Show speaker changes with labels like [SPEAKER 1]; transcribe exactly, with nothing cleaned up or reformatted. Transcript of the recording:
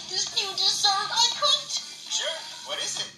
[SPEAKER 1] this new dessert I cooked?
[SPEAKER 2] Sure. What is it?